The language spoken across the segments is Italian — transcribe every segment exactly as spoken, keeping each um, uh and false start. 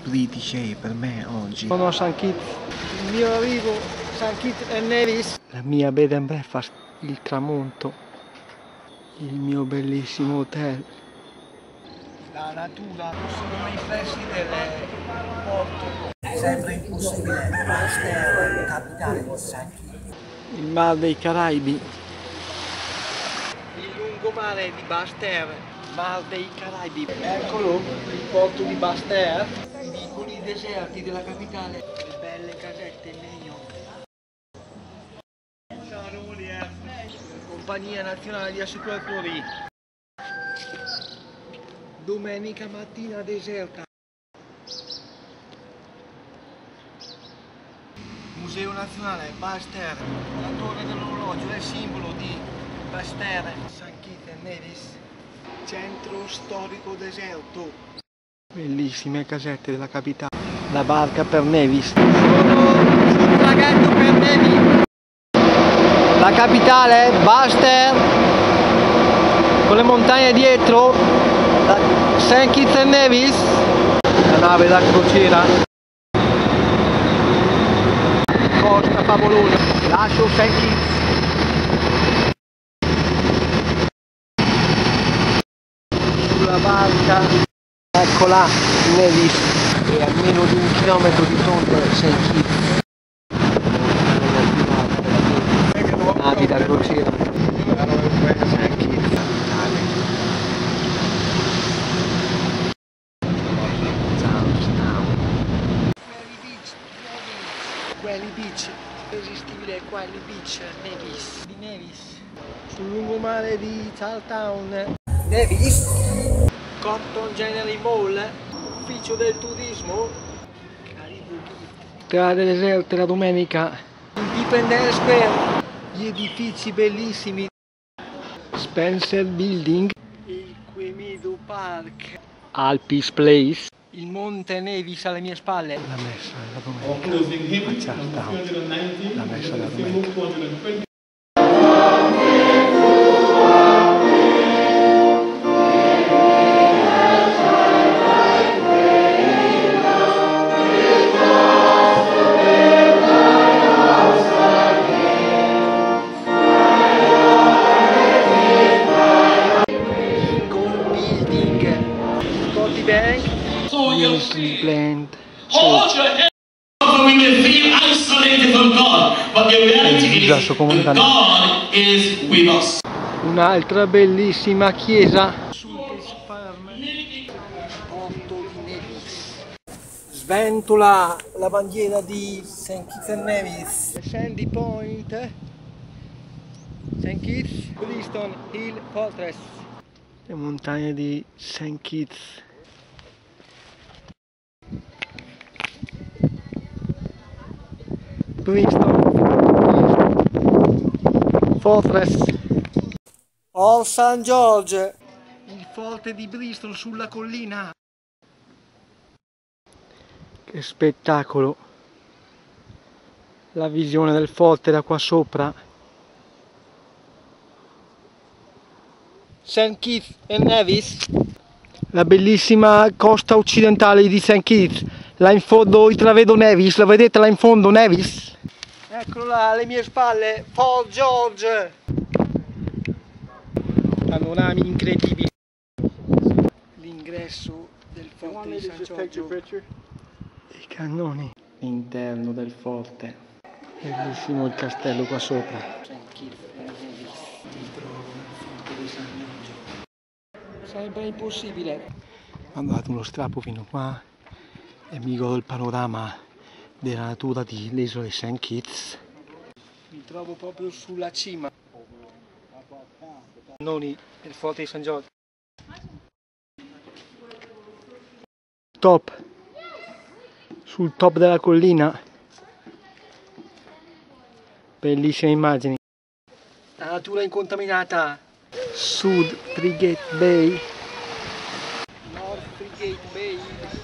British per me oggi. Sono a Saint Kitts, il mio arrivo, Saint Kitts and Nevis, la mia bed and breakfast, il tramonto, il mio bellissimo hotel. La natura sono i pressi del porto. Sembra impossibile, Bastere, capitale di Saint Kitts. Il Mar dei Caraibi. Il lungomare di Bastere, Mar dei Caraibi. Eccolo, il porto di Bastere. I vicoli deserti della capitale. Le belle casette in legno. Compagnia Nazionale di Assicuratori. Domenica mattina deserta. Museo Nazionale Bastere. La torre dell'orologio è il simbolo di Bastere. Saint Kitts and Nevis. Centro storico deserto. Bellissime casette della capitale. La barca per Nevis. Sono sul traghetto per Nevis. La capitale, Bastere, con le montagne dietro, Saint Kitts and Nevis, la nave da crociera, costa favolosa, lascio Saint Kitts. Sulla barca, eccola, Nevis, e a meno di un chilometro di fronte Saint Kitts. Navi da crociera. Saint Kitts. Quelli Beach, irresistibile Quelli Beach, Nevis, di Nevis. Sul lungomare di Charlestown. Nevis. Compton General Mall, ufficio del turismo. Strade deserte la domenica. Independence Square. Gli edifici bellissimi. Spencer Building. Il Quemedo Park. Alpis Place. Il Monte Nevis alle mie spalle. La messa della domenica. A Charlestown. La messa della domenica. Music Blend. Hold your head up when you feel isolated from God, but the reality is that God is with us. Un'altra bellissima chiesa. Porto di Nevis. Sventola la bandiera di Saint Kitts and Nevis. Sandy Point. Saint Kitts. Bristol Hill Fortress. Le montagne di Saint Kitts. Bristol Fortress. Old Saint George, il forte di Bristol sulla collina. Che spettacolo! La visione del forte da qua sopra. Saint Kitts and Nevis. La bellissima costa occidentale di Saint Kitts. Là in fondo intravedo Nevis, la vedete là in fondo Nevis? Eccolo là, alle mie spalle, Fort George. Panorami incredibili. L'ingresso del forte di San Giorgio. I cannoni. L'interno del forte. Bellissimo il castello qua sopra. Saint Kitts and Nevis. Mi trovo nel forte di San Giorgio. Sembra impossibile. Ho dato uno strappo fino qua e mi godo il panorama della natura delle isole Saint Kitts. Mi trovo proprio sulla cima. Cannoni del forte di San Giorgio. Top. Sul top della collina. Bellissime immagini. La natura incontaminata. Sud Frigate Bay. North Frigate Bay.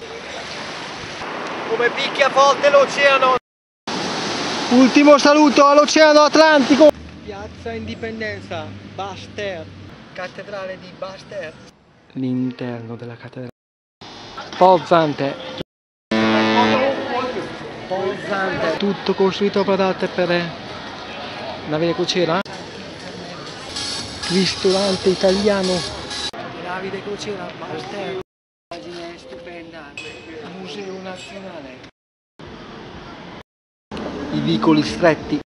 Come picchia forte l'oceano. Ultimo saluto all'Oceano Atlantico. Piazza Indipendenza, Bastere, cattedrale di Bastere. L'interno della cattedrale. Pozzante. imposante, tutto costruito proprio per Davide Crociera. Ristorante italiano Davide Crociera, Pasteur, immagine stupenda, Museo Nazionale. I vicoli stretti.